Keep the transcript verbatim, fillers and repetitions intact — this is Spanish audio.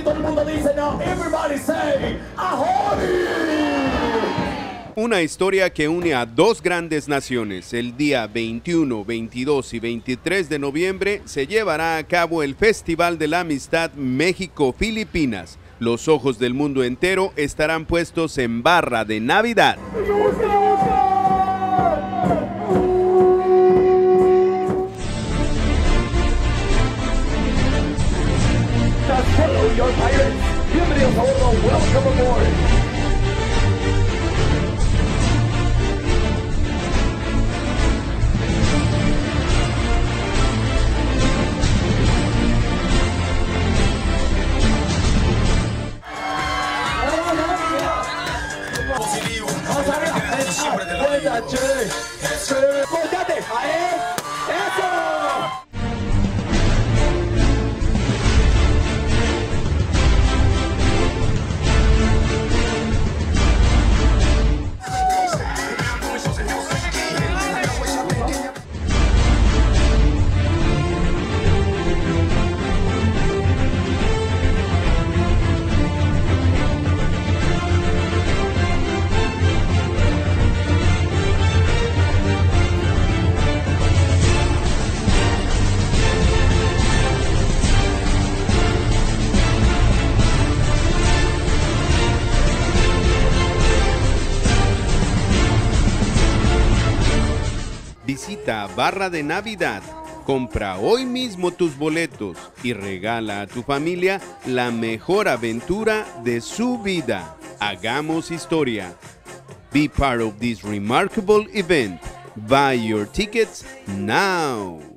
todo el mundo dice now. Everybody say, ahoy. Una historia que une a dos grandes naciones. El día veintiuno, veintidós y veintitrés de noviembre se llevará a cabo el Festival de la Amistad México-Filipinas. Los ojos del mundo entero estarán puestos en Barra de Navidad. Bienvenidos a bordo, welcome aboard. ¡Volteate! ¡Ahí! ¡Eso! Visita Barra de Navidad, compra hoy mismo tus boletos y regala a tu familia la mejor aventura de su vida. Hagamos historia. Be part of this remarkable event. Buy your tickets now.